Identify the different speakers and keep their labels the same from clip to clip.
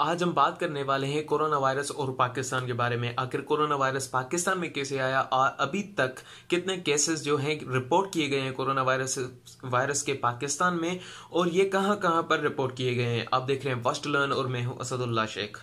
Speaker 1: आज हम बात करने वाले हैं कोरोना वायरस और पाकिस्तान के बारे में। आखिर कोरोना वायरस पाकिस्तान में कैसे आया और अभी तक कितने केसेस जो हैं रिपोर्ट किए गए हैं कोरोना वायरस के पाकिस्तान में, और ये कहां कहां पर रिपोर्ट किए गए हैं। आप देख रहे हैं वाच टू लर्न और मैं हूं असदुल्ला शेख।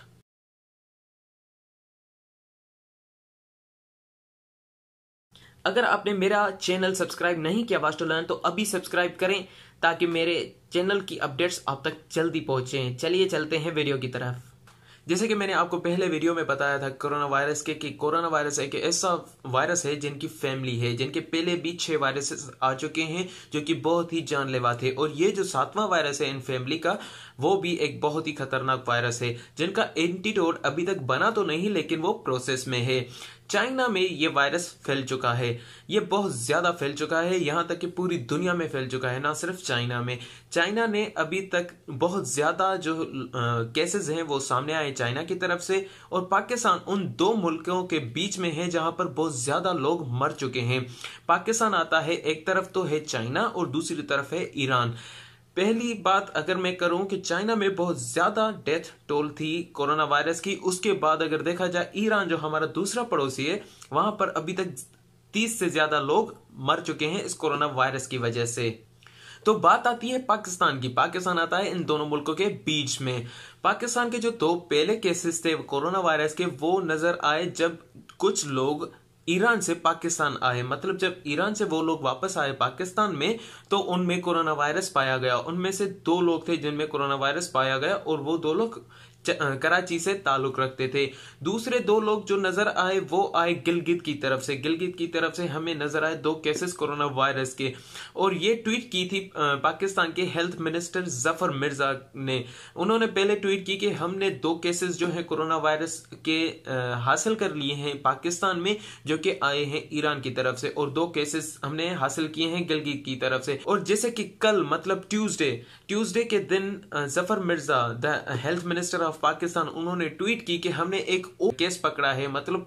Speaker 1: अगर आपने मेरा चैनल सब्सक्राइब नहीं किया वाच टू लर्न, तो अभी सब्सक्राइब करें ताकि मेरे चैनल की अपडेट्स आप तक जल्दी पहुंचे। चलिए चलते हैं वीडियो की तरफ। जैसे कि मैंने आपको पहले वीडियो में बताया था कोरोना वायरस के कि कोरोना वायरस एक ऐसा वायरस है जिनकी फैमिली है, जिनके पहले भी 6 वायरसेस आ चुके हैं जो कि बहुत ही जानलेवा थे, और ये जो 7वां वायरस है इन फैमिली का, वो भी एक बहुत ही खतरनाक वायरस है जिनका एंटीडोट अभी तक बना तो नहीं, लेकिन वो प्रोसेस में है। चाइना में ये वायरस फैल चुका है, ये बहुत ज्यादा फैल चुका है, यहां तक कि पूरी दुनिया में फैल चुका है, ना सिर्फ चाइना में। चाइना ने अभी तक बहुत ज्यादा जो केसेस हैं वो सामने आए चाइना की तरफ से, और पाकिस्तान उन 2 मुल्कों के बीच में है जहां पर बहुत ज्यादा लोग मर चुके हैं। पाकिस्तान आता है, एक तरफ तो है चाइना और दूसरी तरफ है ईरान। पहली बात अगर मैं करूं कि चाइना में बहुत ज्यादा डेथ टोल थी कोरोना वायरस की, उसके बाद अगर देखा जाए ईरान जो हमारा दूसरा पड़ोसी है, वहां पर अभी तक 30 से ज्यादा लोग मर चुके हैं इस कोरोना वायरस की वजह से। तो बात आती है पाकिस्तान की। पाकिस्तान आता है इन दोनों मुल्कों के बीच में। पाकिस्तान के जो 2 पहले केसेस थे कोरोना वायरस के, वो नजर आए जब कुछ लोग ईरान से पाकिस्तान आए। मतलब जब ईरान से वो लोग वापस आए पाकिस्तान में, तो उनमें कोरोना वायरस पाया गया। उनमें से 2 लोग थे जिनमें कोरोना वायरस पाया गया, और वो 2 लोग कराची से ताल्लुक रखते थे। दूसरे 2 लोग जो नजर आए वो आए गिलगित की तरफ से। गिलगित की तरफ से हमें नजर आए 2 केसेस कोरोना वायरस के, और ये ट्वीट की थी पाकिस्तान के हेल्थ मिनिस्टर जफर मिर्जा ने। उन्होंने पहले ट्वीट की कि हमने 2 केसेस जो है कोरोना वायरस के हासिल कर लिए हैं पाकिस्तान में, जो कि आए हैं ईरान की तरफ से, और 2 केसेस हमने हासिल किए हैं गिलगित की तरफ से। और जैसे कि कल मतलब ट्यूसडे के दिन Zafar Mirza the health minister Pakistan, उन्होंने ट्वीट की कि हमने एक केस पकड़ा है, मतलब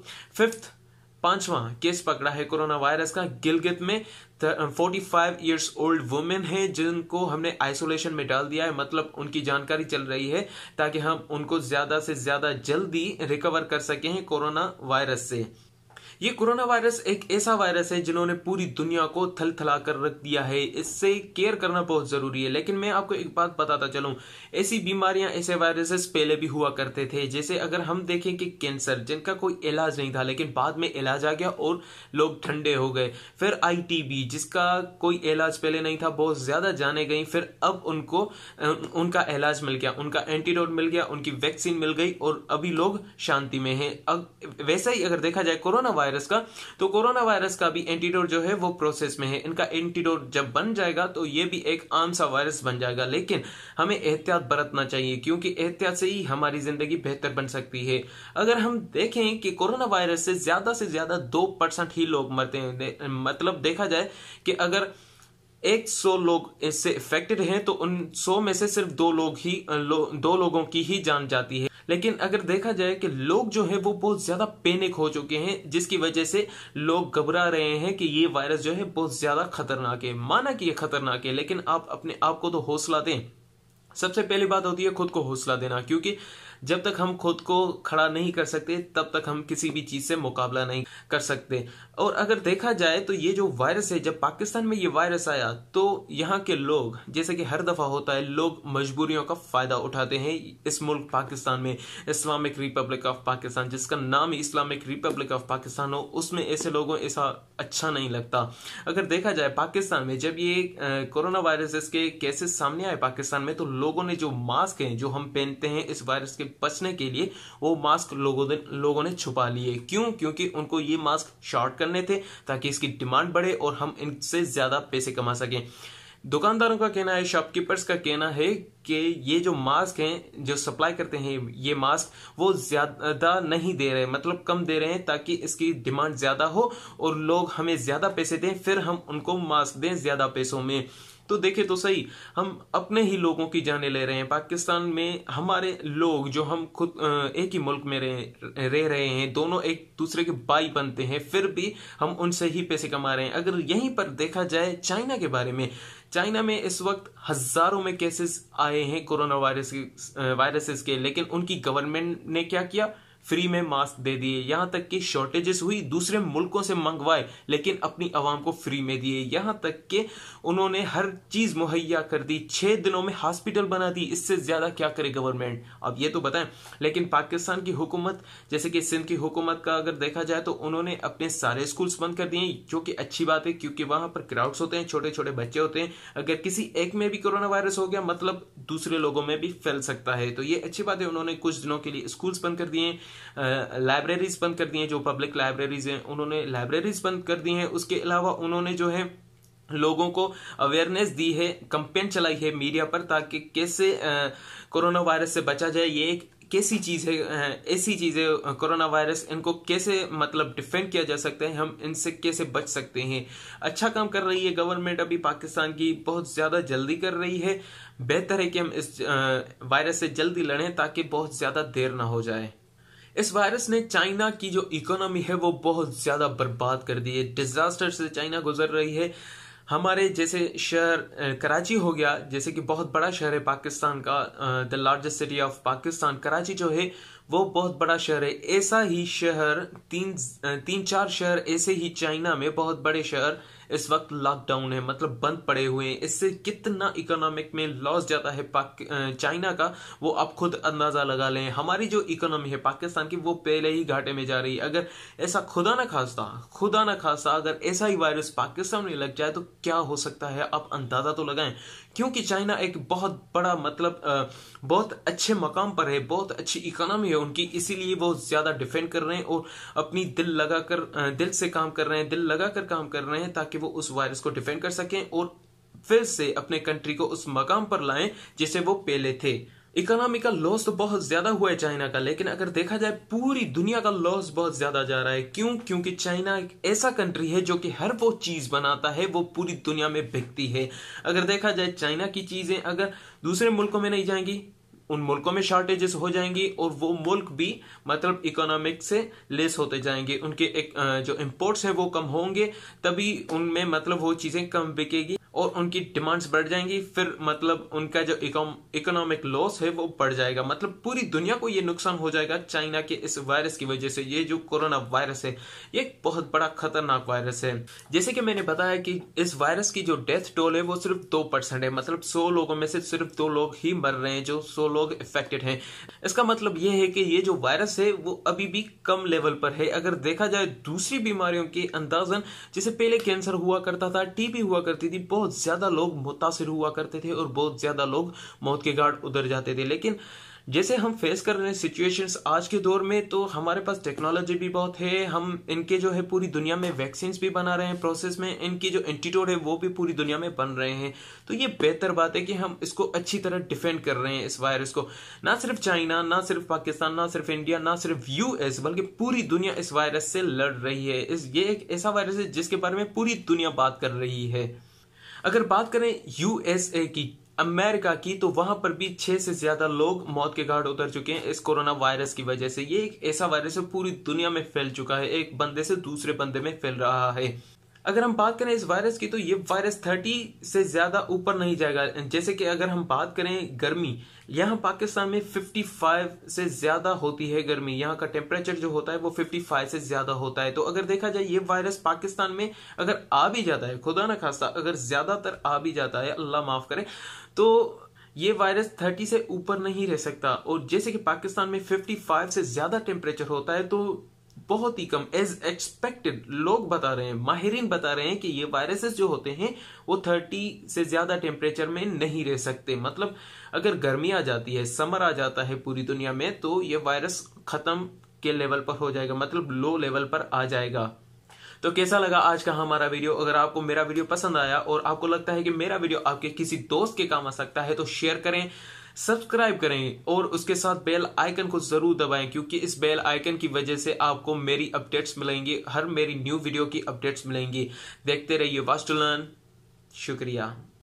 Speaker 1: 5वां केस पकड़ा है कोरोना वायरस का गिलगित में। 45 इयर्स ओल्ड वुमेन है जिनको हमने आइसोलेशन में डाल दिया है, मतलब उनकी जानकारी चल रही है ताकि हम उनको ज्यादा से ज्यादा जल्दी रिकवर कर सकें कोरोना वायरस से। ये कोरोना वायरस एक ऐसा वायरस है जिन्होंने पूरी दुनिया को थलथला कर रख दिया है। इससे केयर करना बहुत जरूरी है। लेकिन मैं आपको एक बात बताता चलूं, ऐसी बीमारियां, ऐसे वायरसेस पहले भी हुआ करते थे। जैसे अगर हम देखें कि कैंसर, जिनका कोई इलाज नहीं था लेकिन बाद में इलाज आ गया और लोग ठंडे हो गए। फिर ITB, जिसका कोई इलाज पहले नहीं था, बहुत ज्यादा जाने गई, फिर अब उनको उनका इलाज मिल गया, उनका एंटीडोट मिल गया, उनकी वैक्सीन मिल गई, और अभी लोग शांति में हैं। अब वैसा ही अगर देखा जाए कोरोना वायरस का, तो कोरोना वायरस का भी एंटीडोट जो है वो प्रोसेस में है। इनका एंटीडोट जब बन जाएगा तो ये भी एक आम सा वायरस बन जाएगा, लेकिन हमें एहतियात बरतना चाहिए, क्योंकि एहतियात से ही हमारी जिंदगी बेहतर बन सकती है। अगर हम देखें कि कोरोना वायरस से ज्यादा 2% ही लोग मरते हैं। मतलब देखा जाए कि अगर 100 लोग इससे इफेक्टेड हैं तो उन 100 में से सिर्फ 2 लोगों की ही जान जाती है। लेकिन अगर देखा जाए कि लोग जो है वो बहुत ज्यादा पैनिक हो चुके हैं, जिसकी वजह से लोग घबरा रहे हैं कि ये वायरस जो है बहुत ज्यादा खतरनाक है। माना कि ये खतरनाक है, लेकिन आप अपने आप को तो हौसला दें। सबसे पहली बात होती है खुद को हौसला देना, क्योंकि जब तक हम खुद को खड़ा नहीं कर सकते तब तक हम किसी भी चीज से मुकाबला नहीं कर सकते। और अगर देखा जाए तो ये जो वायरस है, जब पाकिस्तान में ये वायरस आया तो यहाँ के लोग, जैसे कि हर दफा होता है, लोग मजबूरियों का फायदा उठाते हैं। इस मुल्क पाकिस्तान में इस्लामिक रिपब्लिक ऑफ पाकिस्तान, जिसका नाम ही इस्लामिक रिपब्लिक ऑफ पाकिस्तान हो, उसमें ऐसे लोगों ऐसा अच्छा नहीं लगता। अगर देखा जाए पाकिस्तान में जब ये कोरोना वायरस के केसेस सामने आए पाकिस्तान में, तो लोगों ने जो मास्क हैं जो हम पहनते हैं इस वायरस के बचने के लिए, वो मास्क लोगों ने छुपा लिए। क्यों? क्योंकि उनको ये मास्क शॉर्ट करने थे ताकि इसकी डिमांड बढ़े और हम इनसे ज्यादा पैसे कमा सकें। दुकानदारों का कहना है, शॉपकीपर्स का कहना है कि ये जो मास्क हैं जो सप्लाई करते हैं ये मास्क, वो ज्यादा नहीं दे रहे, मतलब कम दे रहे हैं ताकि इसकी डिमांड ज्यादा हो और लोग हमें ज्यादा पैसे दें, फिर हम उनको मास्क दें ज्यादा पैसों में। तो देखे तो सही, हम अपने ही लोगों की जाने ले रहे हैं। पाकिस्तान में हमारे लोग जो हम खुद एक ही मुल्क में रह रहे हैं, दोनों एक दूसरे के भाई बनते हैं, फिर भी हम उनसे ही पैसे कमा रहे हैं। अगर यहीं पर देखा जाए चाइना के बारे में, चाइना में इस वक्त हजारों में केसेस आए हैं कोरोना वायरसेस के, लेकिन उनकी गवर्नमेंट ने क्या किया, फ्री में मास्क दे दिए। यहां तक कि शॉर्टेजेस हुई, दूसरे मुल्कों से मंगवाए, लेकिन अपनी आवाम को फ्री में दिए। यहां तक कि उन्होंने हर चीज मुहैया कर दी, 6 दिनों में हॉस्पिटल बना दी। इससे ज्यादा क्या करे गवर्नमेंट, अब ये तो बताएं। लेकिन पाकिस्तान की हुकूमत, जैसे कि सिंध की हुकूमत का अगर देखा जाए तो उन्होंने अपने सारे स्कूल्स बंद कर दिए, जो कि अच्छी बात है, क्योंकि वहां पर क्राउड्स होते हैं, छोटे छोटे बच्चे होते हैं। अगर किसी एक में भी कोरोना वायरस हो गया, मतलब दूसरे लोगों में भी फैल सकता है। तो ये अच्छी बात है, उन्होंने कुछ दिनों के लिए स्कूल्स बंद कर दिए, लाइब्रेरीज बंद कर दी हैं, जो पब्लिक लाइब्रेरीज हैं उन्होंने लाइब्रेरीज बंद कर दी हैं। उसके अलावा उन्होंने जो है लोगों को अवेयरनेस दी है, कैंपेन चलाई है मीडिया पर, ताकि कैसे कोरोना वायरस से बचा जाए। ये एक कैसी चीज है, ऐसी चीज है कोरोना वायरस, इनको कैसे मतलब डिफेंड किया जा सकता है, हम इनसे कैसे बच सकते हैं। अच्छा काम कर रही है गवर्नमेंट अभी पाकिस्तान की, बहुत ज्यादा जल्दी कर रही है। बेहतर है कि हम इस वायरस से जल्दी लड़ें, ताकि बहुत ज्यादा देर ना हो जाए। इस वायरस ने चाइना की जो इकोनॉमी है वो बहुत ज्यादा बर्बाद कर दी है। डिजास्टर से चाइना गुजर रही है। हमारे जैसे शहर कराची हो गया, जैसे कि बहुत बड़ा शहर है पाकिस्तान का, the largest city of Pakistan, Karachi जो है वो बहुत बड़ा शहर है। ऐसा ही शहर तीन चार शहर ऐसे ही चाइना में बहुत बड़े शहर इस वक्त लॉकडाउन है, मतलब बंद पड़े हुए हैं। इससे कितना इकोनॉमिक में लॉस जाता है चाइना का, वो आप खुद अंदाजा लगा लें। हमारी जो इकोनॉमी है पाकिस्तान की, वो पहले ही घाटे में जा रही है। अगर ऐसा खुदा ना खास्ता अगर ऐसा ही वायरस पाकिस्तान में लग जाए तो क्या हो सकता है, आप अंदाजा तो लगाएं। क्योंकि चाइना एक बहुत बड़ा मतलब बहुत अच्छे मकाम पर है, बहुत अच्छी इकोनॉमी है उनकी, इसीलिए वो ज्यादा डिफेंड कर रहे हैं और अपनी दिल से काम कर रहे हैं, दिल लगाकर काम कर रहे हैं, ताकि वो उस वायरस को डिफेंड कर सकें और फिर से अपने कंट्री को उस मकाम पर लाएं जिसे वो पहले थे। इकोनॉमी का लॉस तो बहुत ज्यादा हुआ है चाइना का, लेकिन अगर देखा जाए पूरी दुनिया का लॉस बहुत ज्यादा जा रहा है। क्यों? क्योंकि चाइना एक ऐसा कंट्री है जो कि हर वो चीज बनाता है वो पूरी दुनिया में बिकती है। अगर देखा जाए चाइना की चीजें अगर दूसरे मुल्कों में नहीं जाएंगी, उन मुल्कों में शॉर्टेजेस हो जाएंगी और वो मुल्क भी मतलब इकोनॉमिक से लेस होते जाएंगे। उनके जो इंपोर्ट्स है वो कम होंगे, तभी उनमें मतलब वो चीजें कम बिकेगी और उनकी डिमांड्स बढ़ जाएंगी। फिर मतलब उनका जो इकोनॉमिक लॉस है वो बढ़ जाएगा। मतलब पूरी दुनिया को ये नुकसान हो जाएगा चाइना के इस वायरस की वजह से। ये जो कोरोना वायरस है ये एक बहुत बड़ा खतरनाक वायरस है। जैसे कि मैंने बताया कि इस वायरस की जो डेथ टोल है वो सिर्फ 2% है, मतलब 100 लोगों में से सिर्फ 2 लोग ही मर रहे हैं, जो 100 लोग इफेक्टेड हैं। इसका मतलब ये है कि ये जो वायरस है वो अभी भी कम लेवल पर है। अगर देखा जाए दूसरी बीमारियों के अंदाजन, जैसे पहले कैंसर हुआ करता था, टीबी हुआ करती थी, बहुत ज्यादा लोग मुतासिर हुआ करते थे और बहुत ज्यादा लोग मौत के घाट उतर जाते थे। लेकिन जैसे हम फेस कर रहे हैं सिचुएशंस आज के दौर में, तो हमारे पास टेक्नोलॉजी भी बहुत है। हम इनके जो है पूरी दुनिया में वैक्सीन भी बना रहे हैं प्रोसेस में, इनकी जो एंटीडोट है वो भी पूरी दुनिया में बन रहे हैं। तो ये बेहतर बात है कि हम इसको अच्छी तरह डिफेंड कर रहे हैं इस वायरस को। ना सिर्फ चाइना, ना सिर्फ पाकिस्तान, ना सिर्फ इंडिया, ना सिर्फ यूएस, बल्कि पूरी दुनिया इस वायरस से लड़ रही है। ये एक ऐसा वायरस है जिसके बारे में पूरी दुनिया बात कर रही है। अगर बात करें यूएसए की, अमेरिका की, तो वहां पर भी 6 से ज्यादा लोग मौत के घाट उतर चुके हैं इस कोरोना वायरस की वजह से। ये एक ऐसा वायरस है पूरी दुनिया में फैल चुका है, एक बंदे से दूसरे बंदे में फैल रहा है। अगर हम बात करें इस वायरस की, तो ये वायरस 30 से ज्यादा ऊपर नहीं जाएगा। जैसे कि अगर हम बात करें गर्मी, यहाँ पाकिस्तान में 55 से ज्यादा होती है गर्मी। यहाँ का टेम्परेचर जो होता है वो 55 से ज्यादा होता है। तो अगर देखा जाए ये वायरस पाकिस्तान में अगर आ भी जाता है, खुदा ना खास्ता अगर ज्यादातर आ भी जाता है, अल्लाह माफ करे, तो ये वायरस 30 से ऊपर नहीं रह सकता। और जैसे कि पाकिस्तान में 55 से ज्यादा टेम्परेचर होता है, तो बहुत ही कम एज एक्सपेक्टेड लोग बता रहे हैं, माहिरीन बता रहे हैं कि ये वायरसेस जो होते हैं वो 30 से ज्यादा टेम्परेचर में नहीं रह सकते। मतलब अगर गर्मी आ जाती है, समर आ जाता है पूरी दुनिया में, तो ये वायरस खत्म के लेवल पर हो जाएगा, मतलब लो लेवल पर आ जाएगा। तो कैसा लगा आज का हमारा वीडियो? अगर आपको मेरा वीडियो पसंद आया और आपको लगता है कि मेरा वीडियो आपके किसी दोस्त के काम आ सकता है, तो शेयर करें, सब्सक्राइब करें और उसके साथ बेल आइकन को जरूर दबाएं, क्योंकि इस बेल आइकन की वजह से आपको मेरी अपडेट्स मिलेंगी, हर मेरी न्यू वीडियो की अपडेट्स मिलेंगी। देखते रहिए वाच टू लर्न। शुक्रिया।